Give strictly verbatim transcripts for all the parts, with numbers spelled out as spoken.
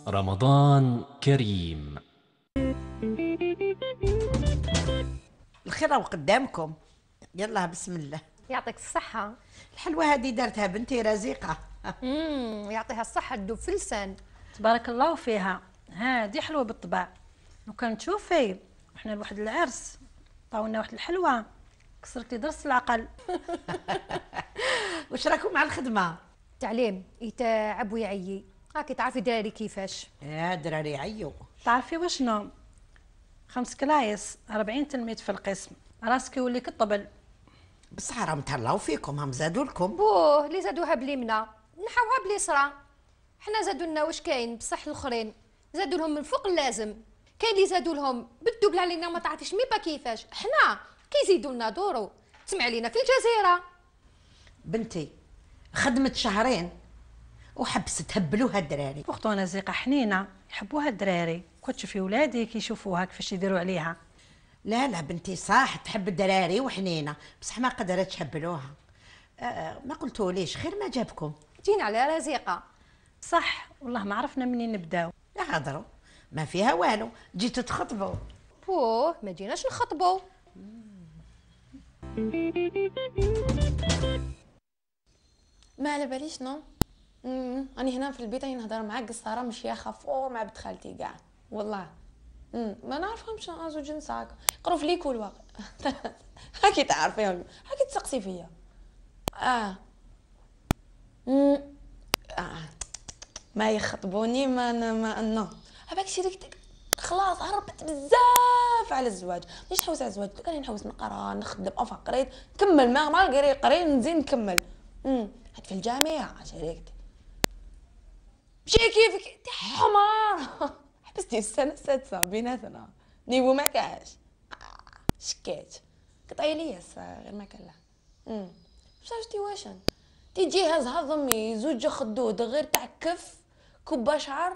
رمضان كريم. الخير قدامكم. يلا بسم الله. يعطيك الصحة. الحلوة هذه دارتها بنتي رزيقة. امم يعطيها الصحة تدوب في اللسان. تبارك الله فيها. هادي حلوة بالطبع. لو كان تشوفي احنا لواحد العرس طاولنا واحد الحلوة كسرتي درس العقل. واش راكم مع الخدمة؟ تعليم يتعب ويعيي، هاكي تعرفي دراري كيفاش. يا دراري عيو. تعرفي وشنو؟ خمس كلايس أربعين تلميذ في القسم، راسك يولي كالطبل. بصح راهم تهلاو فيكم، هم زادوا لكم. بوه اللي زادوها باليمنى نحاوها باليسرى. حنا زادوا لنا واش كاين بصح الاخرين زادوا لهم من فوق اللازم. كاين اللي زادوا لهم بالدوبل علينا ما تعرفيش ميبا كيفاش. حنا كيزيدوا لنا دورو تسمع علينا في الجزيرة. بنتي خدمت شهرين وحبست تهبلوها الدراري. اختو نزيقة حنينة يحبوها الدراري، كنت تشوفي ولادي كيشوفوها كيفاش يديروا عليها. لا لا بنتي صح تحب الدراري وحنينه، بصح ما قدرت تهبلوها. آه ما قلتوا ليش خير ما جابكم. جينا على رزيقة. صح والله ما عرفنا منين نبداو. لا هضروا ما فيها والو، جيتوا تخطبوا. بوه ما جيناش نخطبوا. ما على باليش نو. امم راني هنا في البيت راني نهضر معاك قصاره مشياخه فور مع بنت خالتي كاع والله. امم ما نعرفهمش انا زوج نساك يقروا في ليكول واقع. هاكي تعرفيهم هاكي تسقسي فيا. اه امم اه ما يخطبوني ما أنا ما نو هباك شريكتك خلاص هربت بزاف على الزواج. مش نحوس على الزواج راني نحوس نقرا نخدم افا قريت نكمل ما ما قري قري نزيد نكمل. امم هاد في الجامعه شريكتي مشي كيفك انت حمار. حبستي السنه السادسه بيناتنا نيبو ما كاش. آه شكيت قطعي ليا غير ما كان لا. امم شفتي واشن تي جهاز هضمي زوج خدود غير تاع كف كوبا شعر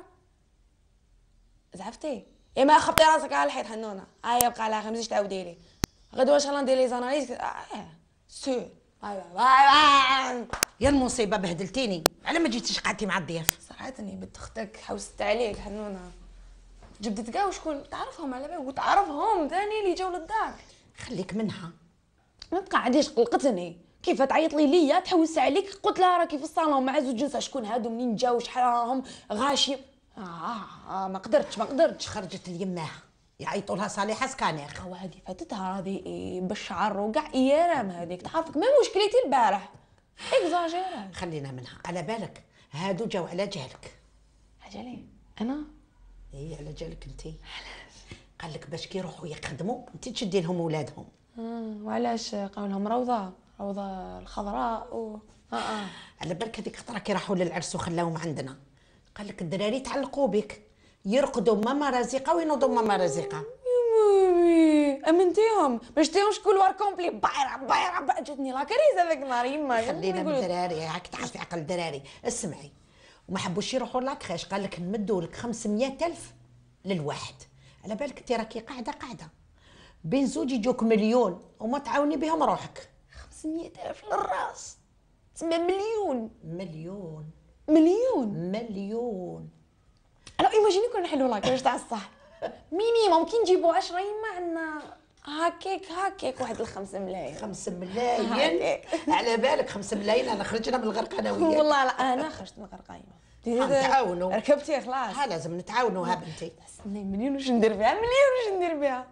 زعفتي يا ما خبطي راسك على الحيط حنونه. هيا بقى على خمسة تعاودي لي غدوه ان شاء الله ندير لي زاناليز. اه سو ايوا باي يا المصيبه بهدلتيني، على ما جيتيش قعدتي مع الضياف. صراحه بنت اختك حوست عليك حنونه. جبدت كاع وشكون تعرفهم على بالك وتعرفهم ثاني اللي جاو للدار. خليك منها ما تقعديش قلقتني كيف تعيط لي ليا تحوس عليك. قلت لها راكي في الصالون مع زوج نساء شكون هادو منين جاو شحال راهم غاشي. آه, آه, اه ما قدرتش ما قدرتش. خرجت ليماها يعيطوا لها صالحه سكانير. هو هذه فاتتها هذه إيه بالشعر وكاع ايام هذيك تعرفك ما مشكلتي البارح اكزاجيرا. خلينا منها. على بالك هادو جاو على جهلك. عجلي انا اي على جهلك انتي. قال لك باش كي يروحوا يخدموا انت تشدي لهم ولادهم. اه وعلاش قالوا لهم روضه روضه الخضراء و اه اه على بالك هذيك خطره كي راحوا للعرس وخلاوهم عندنا قال لك الدراري تعلقوا بك يرقدوا ماما رزيقه وينوضوا ماما رزيقه. يا مامي امنتيهم ما شتيهمش كل وار كومبلي بايره بايره جاتني لا كريزه ذاك النهار يما. خلينا من الدراري هاك تعرفي عقل الدراري. اسمعي وما حبوش يروحوا لاكريش قال لك نمدوا لك خمسمية ألف للواحد. على بالك انت راكي قاعده قاعده بين زوج يجوك مليون وما تعاوني بهم روحك. خمسمية ألف للراس تسمى مليون. مليون مليون مليون. انا ايماجيني كنا نحلوا لاكريش تاع الصح مينيموم كي نجيبوا عشرة يما عندنا هاكيك هاكيك واحد الخمسة ملايين. خمسة ملايين على بالك خمسة ملايين انا خرجنا من الغرقانه وياك. والله لا انا خرجت من الغرقانه. نتعاونوا ركبتي خلاص. ها لازم نتعاونوا ها بنتي. استني مليون واش ندير بها مليون واش ندير بها.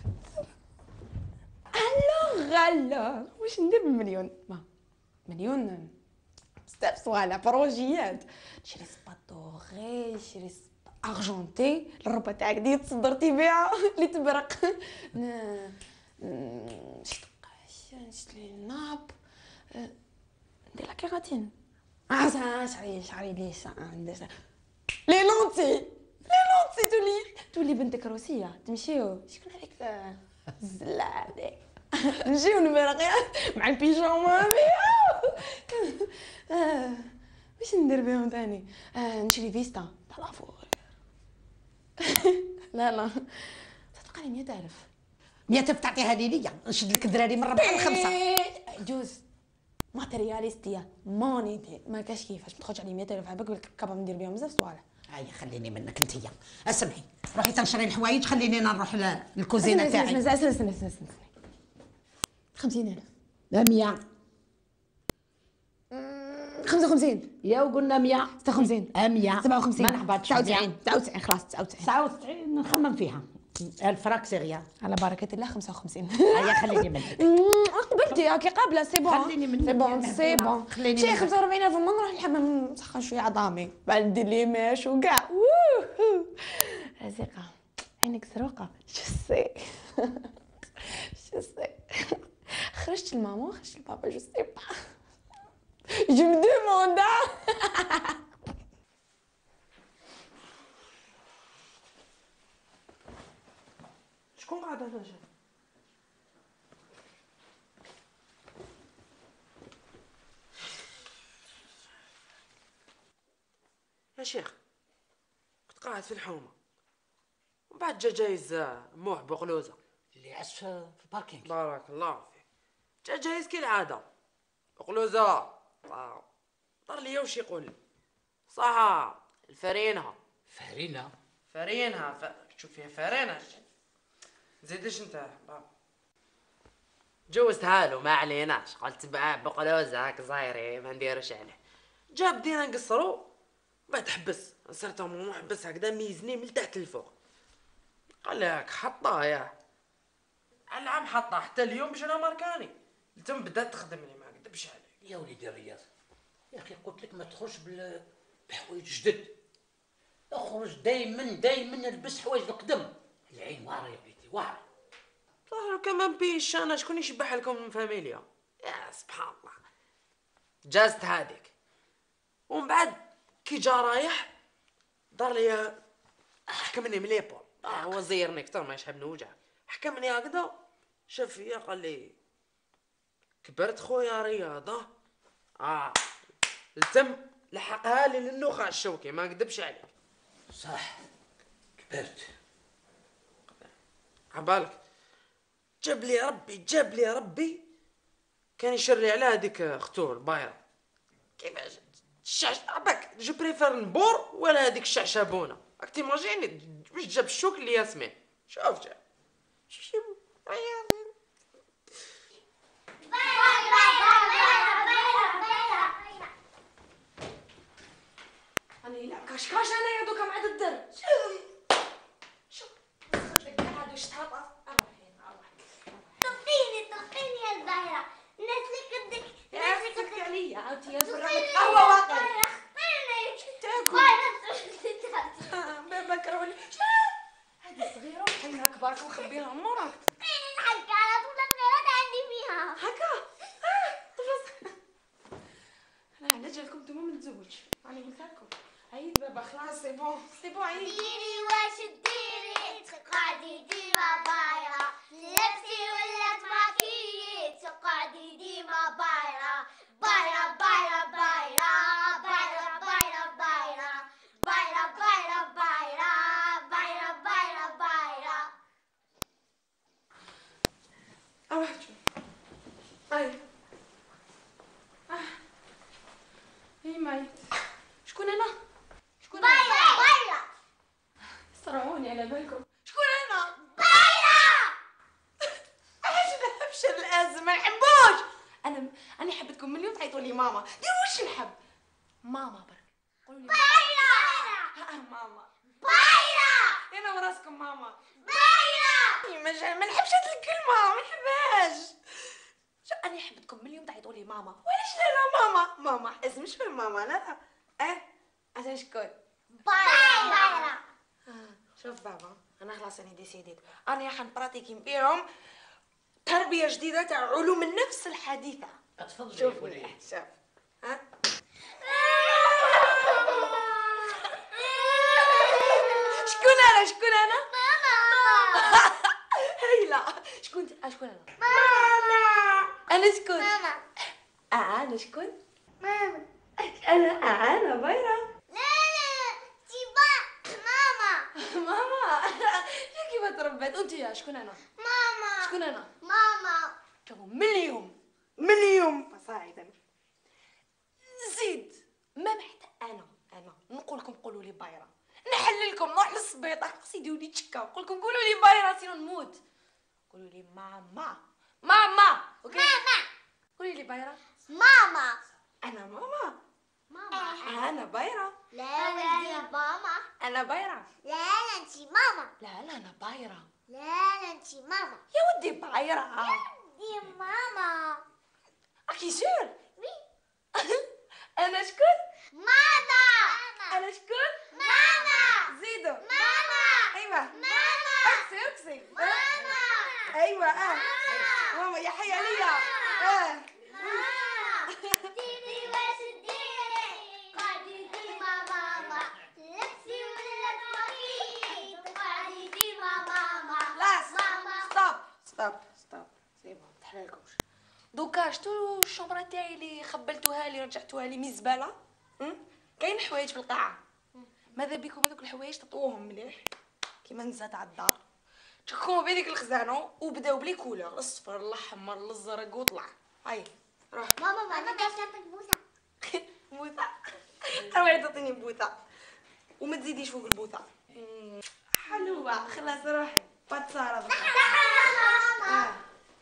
الو غلا واش ندير بمليون. ما مليون بزاف صوالح بروجيات. نشري سباطوغي نشري ارجونتي الربه تاعك دي تصدرتي بها اللي تبرق. نشري نشري ناب ندير لا كيراتين. اه شعري شعري لي عندي لي لونتي لي لونتي تولي تولي بنتك روسيه تمشيو شكون هذيك الزله هذيك نجيو نبرقيا مع البيجاما هذيا. واش ندير بهم ثاني. آه نشري فيستا تاع لافور. لا لا تلقى لي مية ألف. مية ألف تعطيها لي ليا نشد لك الدراري من ربعه لخمسه. جوز ماتيرياليستيه مونيتي ما كاش كيفاش ما تخرج علي مية ألف عباك كابا ندير بهم بزاف صوالح. هيا خليني منك انتيا. اسمعي روحي تنشري الحوايج، خليني انا نروح للكوزينه تاعي. استنى استنى استنى استنى استنى خمسين ألف. لا مية. خمسة وخمسين. يا وقلنا مية. ستة وخمسين. مية. سبعة وخمسين. ما نحبطش. تسعة وتسعين. تسعة وتسعين خلاص تسعة وتسعين. تسعة وتسعين نخمم فيها. الفراك سيريا. على بركة الله خمسة وخمسين. هيا خليني منك. قبلتي هاكي قابلة سي بون. خليني منك سي يا بون مهدورة. سي بون. خليني شي منك. خمسة وأربعين ألف ما نروح الحمام نسخن شوية عظامي بعد ندير لي ماش وكاع. رزيقة عينك زروقة. شو سي شو سي خرجت لماما خرجت لبابا جو سي با جو مو دوموند. شكون قاعد هنا جا؟ يا شيخ كنت قاعد في الحومة ومن بعد جا جايز موح بقلوزة اللي عس في الباركينغ. بارك الله فيك. جا جايز كالعادة بقلوزة طار لي وش يقول لي صح الفرينها فارينا. فارينها ف... تشوف فيها فارينها زيدش انت بابا. جوزتها له ما عليناش، قلت بقى بقلوزة هاك صايري ما نديرش عليه. جا بدينا نقصرو بعد حبس صرت مو حبس هكذا ميزني من تحت لفوق. قال لك حطها يا العام حطها حتى اليوم باش انا ماركاني تم بدات تخدم لي ما كذبش عليك. يا وليدي الرياض يا اخي قلت لك ما تخرج بال- بحوايج جدد، اخرج دايما دايما البس حوايج القدم. العين واعره يا وليدي واعره. ظهروا كمان بيش انا شكون يشبح لكم من فاميليا يا سبحان الله. جازت هذيك ومن بعد كي جا رايح دار لي حكمني من ليبول. آه هو زيرني اكثر ما يشحب نوجع. حكمني هكذا شاف فيا قال لي كبرت خويا رياضه. اه التم لحقها لي للنخاع الشوكي ما نكذبش عليك. صح كبرت. عبالك جاب لي ربي جاب لي ربي كان يشر لي على هذيك اختو البايره كيفاش الشعش عباك جو بريفير نبور ولا هذيك الشعشابونه راك تيماجيني واش جاب الشوك اللي ياسمين. شوف جاب شي انا يلعب كاشكاش انا يا دوكا مع الدر. شوف شوف هذا واش تهطس. طفيني طفيني يا الزهرة الناس اللي قدك يا سكت عليا عاودتي يا برا طفيني قهوه واقع. طفيني تاكل بابا كرهوني. هذه صغيره وحنا كبار ونخبيها موراك. طفيني نحكي على طول الغيرات عندي فيها هكا اه طفص. انا على جالكم نتوما ما نتزوجش راني قلت لكم. عيد بابا خلاص سي بون سي بون عيد. ديري واش ديري تقعدي ديما بايرة لبسي ولا تماكيي تقعدي ديما بايرة بايرة بايرة بايرة بايرة بايرة بايرة بايرة بايرة بايرة بايرة بايرة بايرة. اروح شوف. اي اه هي ماي شكون انا؟ شكون انا؟ بايرة بايرة صرعوني على بالكم. شكون انا؟ بايرة. علاش نحبش الازمه ما نحبوش. انا انا حبتكم مليون تعيطوا لي ماما. ديروا واش نحب. ماما برك قولوا لي بايرة ها ماما. بايرة انا وراسكم ماما. بايرة. ما جا- ما نحبش هاد الكلمه ما نحبهاش. شو انا حبتكم مليون تعيطوا لي ماما. وعلاش لا لا ماما ماما اسم شنو ماما لا اه انا شكون. بايرة. آه. شوف بابا انا خلاص انا ديسيديت انا راح نبراتيكي بيهم تربيه جديده تاع علوم النفس الحديثه. اتفضل شوف يا وليدي. شوف ها شكون انا شكون انا ماما. هيلا شكون انت شكون انا ماما. انا شكون ماما. آه انا شكون ماما. انا آه انا بايره لا لا تبا ماما. ماما شو كيف تربيت انت يا شكون انا ماما. شكون انا ماما. تو مليون مليون فصاعدا زيد ما بعد انا انا نقول لكم قولوا لي بايره نحللكم نروح للسبيطار خاص يديروا لي تشكا نقول لكم قولوا لي بايره سينو نموت قولوا لي ماما ماما اوكي ماما قولي لي بايره ماما انا ماما ماما انا بايره لا لا ماما انا بايره لا لا انتي ماما لا لا انا بايره لا لا انتي ماما يا ودي بايره دي ماما اكي سور وي انا شكون ماما انا شكون ماما زيدوا ماما ايوه ماما اكسي اكسي ماما ايوه اه ماما يا حي عليا اه ماما ديري واش ديري قاعدي ديما ماما لبسي ولا تفرقي قاعدي ديما ماما لا ماما ستوب ستوب ستوب سي بون تحركوش دوكا شتو الشومبرا تاعي اللي خبلتوها لي رجعتوها لي من الزباله كاين حوايج في القاعه ماذا بكم هذوك الحوايج تطووهم مليح كيما نزات على الدار تحكموا بهذيك الخزانه وبداو بلي كولور الصفر الاحمر الازرق وطلع هاي روح ماما ما نقدرش نعطيك بوسه بوثه روحي تعطيني بوثه وما تزيديش فوق البوثه حلوه خلاص روحي باتساره ماما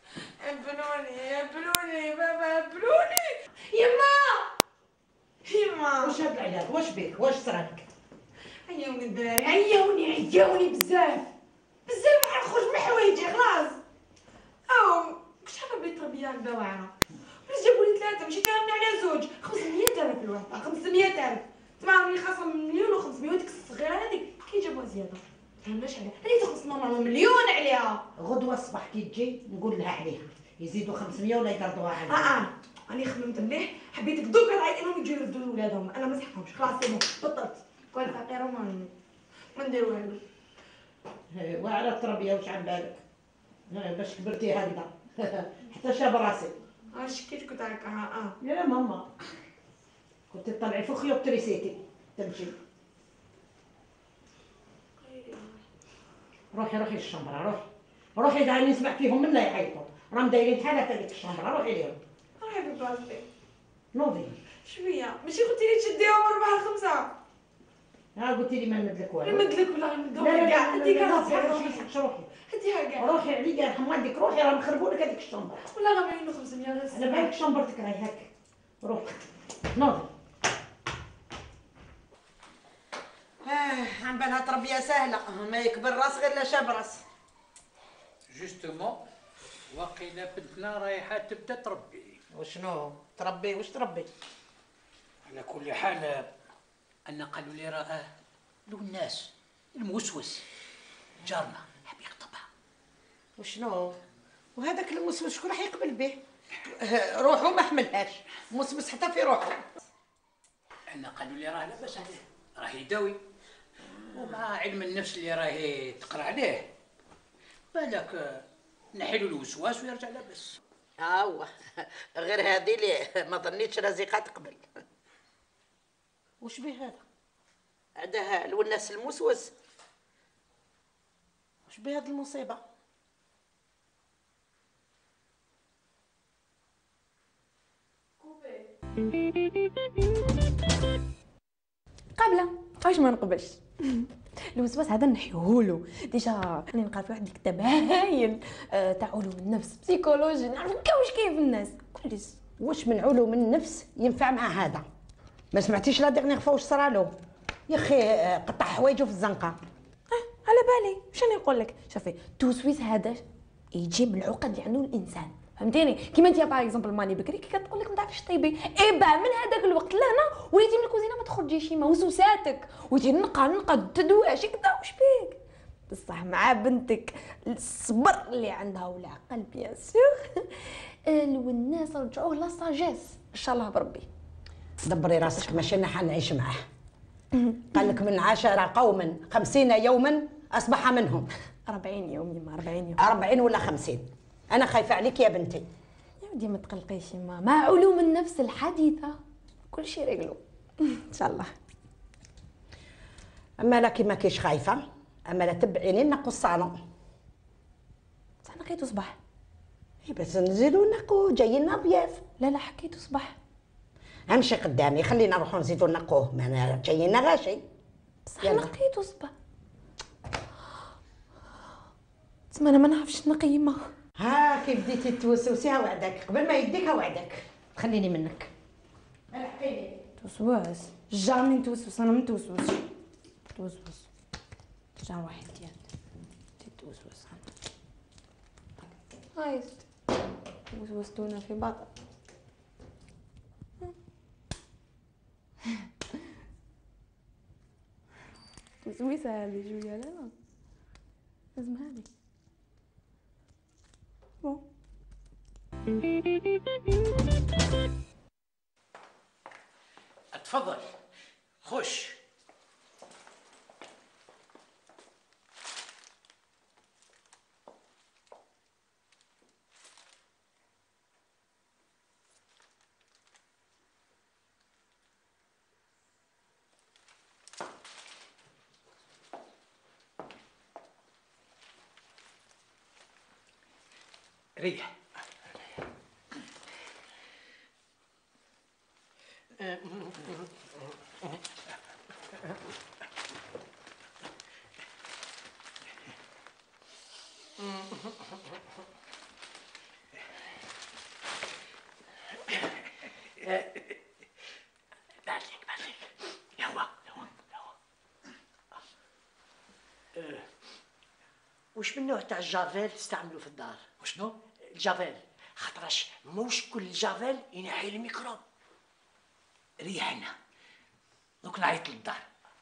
ابلوني ابلوني بابا ابلوني يما يما واش هاد العياط واش بيك واش صرالك؟ عيوني الدراري عيوني عيوني بزاف بزاف ما نخرج من حوايجي خلاص او كنت حابه بلي تربيه هكذا واعره بس جابوا لي ثلاثه ماشي كاملين على زوج خمسمية ألف الوحده خمسمية ألف تسمع راني خاصه مليون وخمسمية وديك الصغيره هذيك كي جابوها زياده فهمناش عليها هذه تخلص ماما مليون عليها غدوه الصباح كي تجي نقول لها عليها يزيدوا خمسمية ولا يطردوها اه عليها. اه راني خممت مليح حبيتك دوكا نعيط انهم يجيو يردوا لولادهم انا ما نسحقهمش خلاص سي بون بطلت كون فقيره وما ما ندير والو إيه، واعره التربيه واش على بالك؟ إيه، باش كبرتي هكذا حتى شاب راسي. اه شكيت كنت هكا ها اه يا ماما كنت تطلعي فوق خيوط تريسيتي تمشي. روحي روحي للشمبره روحي روحي دايرين نسمع فيهم منا يعيطوا راهم دايرين حالة هذيك الشمبره روحي ليهم روحي ببلاصتي نوضي. شويه ماشي قلتي لي تشديهم أربعة خمسة ها قلتي لي ما نمد لك والو. نمدلك ولا نمدهم لا لا كاع لا هديك لا راسي لا روحي روحي هديها كاع روحي عليا يرحم والديك روحي راهم خربوا لك هذيك الشمبره. ولا غير خمسمية انا غير بالك شمبرتك راهي هكا روحي نوضي. اه عم بالها تربيه سهله ما يكبر راس غير لا شاب راس. جوستومون واقيلا بنتنا رايحه تبدا تربي. وشنو تربي واش تربي؟ على كل حال انا قالوا لي راه لو الناس الموسوس جارنا حاب يخطبها. وشنو وهذاك الموسوس شكون راح يقبل به؟ روحو ما حملهاش موسوس حتى في روحو. انا قالوا لي راه لاباس عليه راه يداوي ومع علم النفس اللي راهي تقرا عليه بالك نحيلو الوسواس ويرجع لاباس. هاو غير هذه اللي ما ظنيتش رزيقه تقبل. وش به هذا؟ عندها الوناس الموسوس. وش به هذه المصيبه؟ قابله علاش ما نقبلش الوسواس هذا نحيوهولو ديجا راني نقرا في واحد الكتاب هايل آه تاع علوم النفس بسيكولوجي نعرف كاع واش كاين في الناس كلش. واش من علوم النفس ينفع مع هذا؟ ما سمعتيش لا ديغنيغ فوا واش صرالو؟ يا اخي آه، قطع حوايجو في الزنقه. اه على بالي واش راني نقول لك شوفي التوسويس هذا يجي من العقد اللي عنده الانسان فهمتيني كيما انت باغ اكزومبل ماني بكري كي كتقول لك ما تعرفش طيبي اي با من هذاك الوقت لهنا وليتي من الكوزينه ما تخرجيش ما وسوساتك وليتي نقا نقا تدواش كدا واش بيك بصح مع بنتك الصبر اللي عندها والعقل بيان سور الوناس رجعوه لا ساجيس ان شاء الله بربي. دبري راسك ماشي انا حنعيش معاه. قال لك من عاشر قوما خمسين يوما اصبح منهم. أربعين يوم يما أربعين يوم. أربعين ولا خمسين. انا خايفه عليك يا بنتي. يا ودي ما تقلقيش يما مع علوم النفس الحديثه كل شيء رجلو ان شاء الله. اما لا كيما كيش خايفه اما لا تبعيني لنا قصانو. صح نقيتو صباح. اي بس نزيدو نقو جايين ضياف. لا لا حكيتو صباح. امشي قدامي خلينا نروحو نزيدو نقوه ما جايين غاشي. بصح يلا. نقيتو صبا. تسمى انا ما نعرفش نقي يما. ها كي بديتي توسوسي ها وعدك قبل ما يديك ها وعدك تخليني منك. الحقيني. توسواس جامي نتوسوس، انا ما نتوسوسش. توسوس جا واحد ديال تتوسوس انا. هاي وسوستونا في بعض. توسويسة هذه شوية لا لا لازم هذه. بون تفضل خش. ريح. بعدك بعدك يوا يوا يوا. وش من نوع تاع الجافيل تستعملوا في الدار؟ وشنو؟ الجافيل، خاطرش موش كل الجافيل ينحي الميكروب. ريحنا دوك نعيط للدار.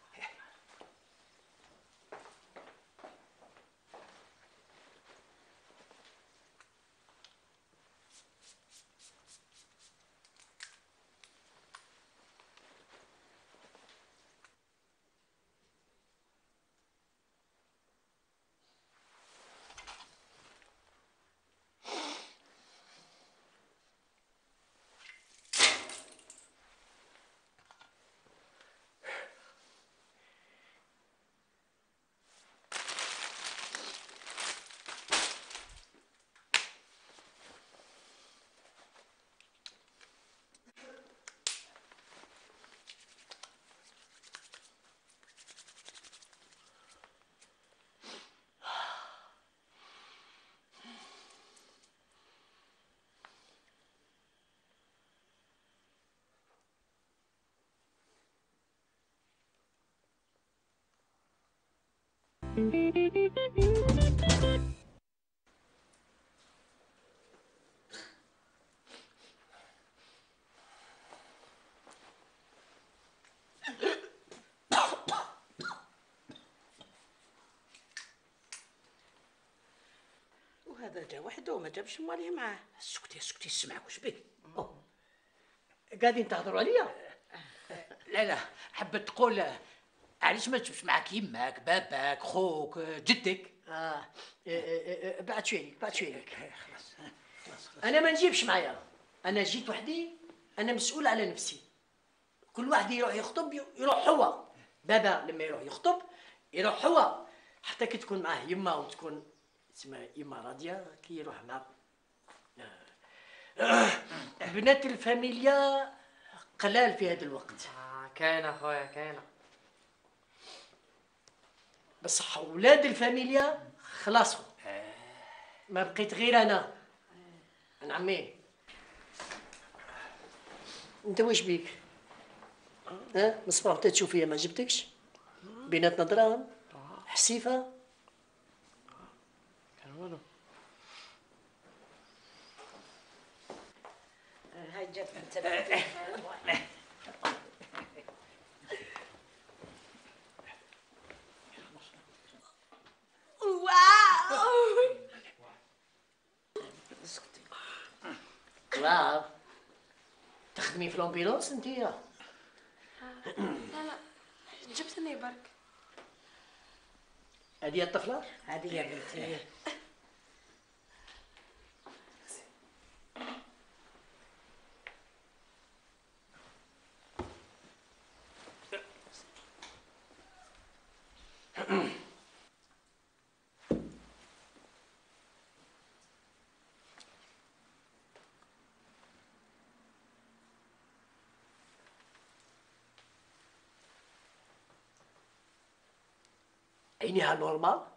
وهذا جا وحده وما جابش ماليه معاه. اسكتي اسكتي سمعك وش بك؟ قاعدين تهضروا عليا؟ لا لا حبت تقول علاش ما تجيبش معاك يماك باباك خوك جدك؟ اه إيه إيه إيه، بعد شويلك بعد شويلك. خلاص خلاص خلاص. انا ما نجيبش معايا، انا جيت وحدي، انا مسؤول على نفسي. كل واحد يروح يخطب يروح هو. بابا لما يروح يخطب يروح هو، حتى كي تكون معاه يما وتكون اسمها يما راضيه كي يروح مع بنات الفاميليا قلال في هذا الوقت. آه كاينه خويا كاينه. بصح اولاد الفاميليا خلاص ما بقيت غير انا. انا عمي انت واش بيك؟ ها من الصباح بدا تشوف فيا ما جبتكش؟ بيناتنا دراهم حسيفه كان والو. هاي جات واو تخدمي في لومبيلونس انتيا؟ لا لا جبتني برك. هذه الطفله؟ هذه يا بنتي. عينيها نورمال.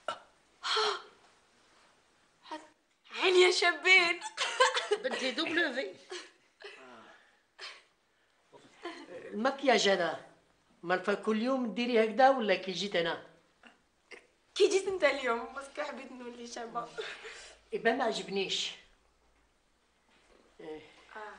عيني يا شابين. بنتي دوبلوفي. المكياج هذا مالفا كل يوم ديري هكذا ولا كي جيت انا؟ كي جيت انت اليوم بس حبيت نولي شابه. إبا ما عجبنيش. إيه. آه.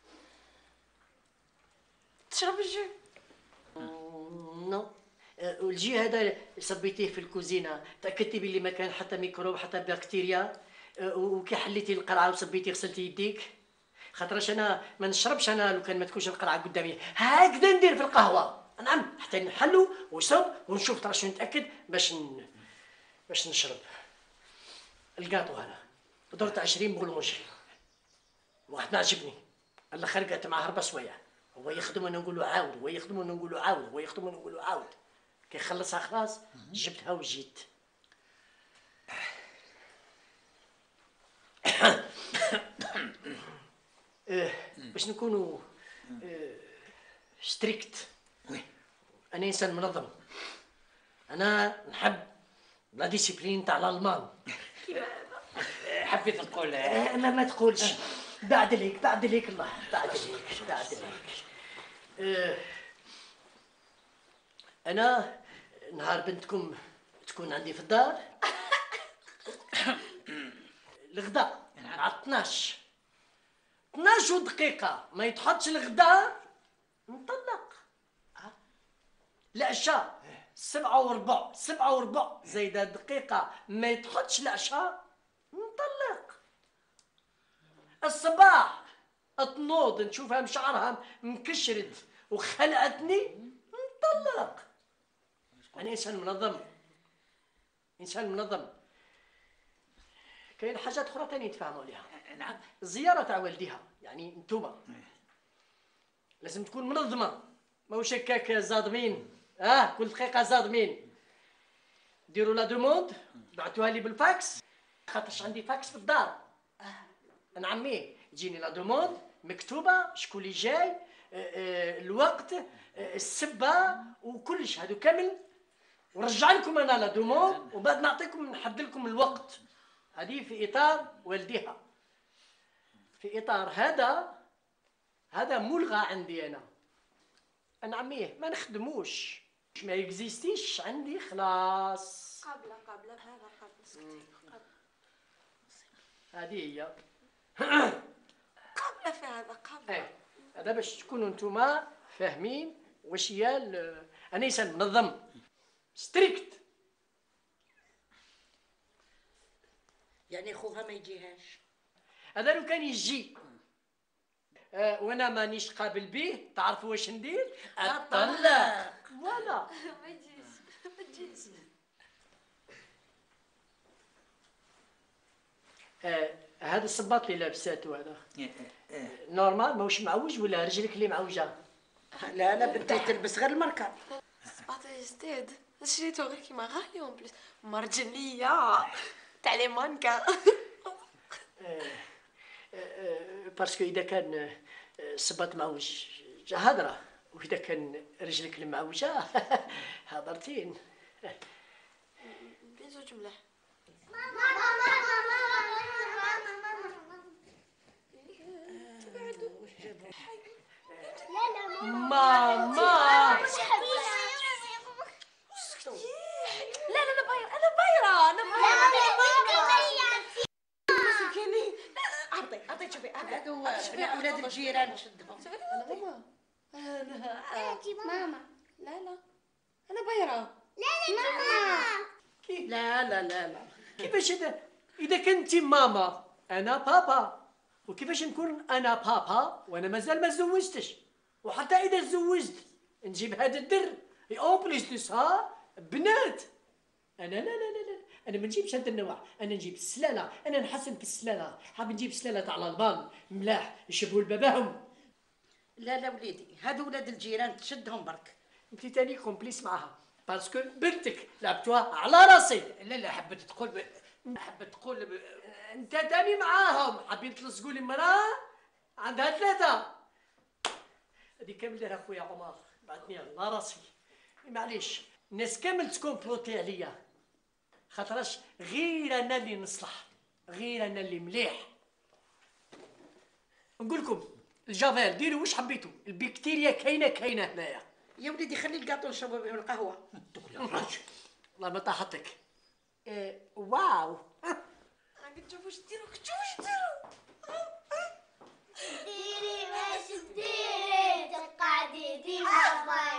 تشرب الجو؟ نو. والجي هذا صبيتيه في الكوزينه، تاكدتي بلي ما كان حتى ميكروب حتى بكتيريا، وكي حليتي القرعه وصبيتي غسلتي يديك؟ خاطرش انا ما نشربش انا لو كان ما تكونش القرعه قدامي، هكذا ندير في القهوه، نعم، حتى نحلو ونشرب ونشوف ترى شنو نتاكد باش ن... باش نشرب. الكاطو هذا درت عشرين بولونجي، واحد ما عجبني، الاخر قالت معاه هربه شويه، هو يخدم وانا نقول له عاود، هو يخدم وانا نقول له عاود، هو يخدم وانا نقول له عاود، كي خلصها خلاص جبتها وجيت. باش نكونوا ستريكت، انا انسان منظم، انا نحب لا ديسيبلين تاع الالمان. حبيت تقول ما ما تقولش، بعد ليك بعد ليك الله، بعد ليك بعد ليك. انا نهار بنتكم تكون عندي في الدار الغداء على اثناش اثناش دقيقة ما يتحطش الغداء نطلق. العشاء سبعة وربع سبعة وربع زايدة دقيقة ما يتحطش العشاء نطلق. الصباح تنوض نشوفها مشعرها مكشرت وخلعتني نطلق. أنا إنسان منظم، إنسان منظم. كاين حاجات أخرى تاني نتفاهموا عليها. نعم. الزيارة تاع والديها، يعني نتوما لازم تكون منظمة، ماهوش هكاك زادمين، اه كل دقيقة زادمين. ديروا لا دوموند بعثوها لي بالفاكس، خاطرش عندي فاكس في الدار. اه نعميه تجيني لا دوموند مكتوبة، شكون اللي جاي، آه آه الوقت، آه السبة وكلش هادو كامل، ونرجع لكم انا لا دوموند وبعد نعطيكم نحدد لكم الوقت. هذه في اطار والديها، في اطار هذا هذا ملغى عندي انا. انا عميه ما نخدموش، ما يكزيستيش عندي خلاص. قابله قابله هذا قابله سكتي قابله. هذه هي قابله في هذا قابله. ايه هذا باش تكونوا نتوما فاهمين واش هي. انا انسان منظم ستريكت. يعني خوها ما يجيهاش. هذا لو كان يجي أه وانا مانيش قابل به، تعرفوا واش ندير؟ اطلق. فوالا. ما يجيش ما تجيش. أه هذا الصباط اللي لابساتو هذا نورمال ماهوش معوج ولا رجلك اللي معوجه؟ لا لا بنتي تلبس غير المركب. الصباط جديد شريته غير كيما غالي اون بليس مرجليه تاع لي مانكا. باسكو اذا كان الصباط معوج هضره، واذا كان رجلك المعوجه هضرتين. بين زوج ملاح. ماما لا لا انا بايره انا بايره انا بايره. مسكيني عطي عطي شوفي هادو بنات ولاد الجيران شدهم. انا ماما انا ماما لا لا انا بايره. لا لا ماما. لا لا لا لا كيفاش اذا اذا كنتي ماما انا بابا، وكيفاش نكون انا بابا وانا مازال ما تزوجتش؟ وحتى اذا تزوجت نجيب هذا الدر اون بليس دو سا بنات. انا لا لا لا لا انا ما نجيبش هذا النوع، انا نجيب السلاله، انا نحسن في السلاله، حاب نجيب سلاله تاع الالبان ملاح يشبهوا لباباهم. لا لا وليدي هادو ولاد الجيران تشدهم برك. انت تاني كومبليس معاها باسكو بنتك لعبتوها على راسي. لا لا حبيت تقول ب... حبيت تقول ب... انت تاني معاهم حابين تلصقوا لي مراه عندها ثلاثه. هذه كامل دارها خويا عمر بعثني على راسي. معليش الناس كامل تكومبلوتي عليا، خاطرش غير انا اللي نصلح، غير انا اللي مليح. نقول لكم الجافيل ديروا واش حبيتوا، البكتيريا كاينه كاينه هنايا. يا وليدي خلي الكاطو نشربوا به القهوه. الله ما طاحتك. إيه واو. راك تشوفوا واش ديروا، تشوفوا واش ديروا. ديري واش ديري تقعدي ديما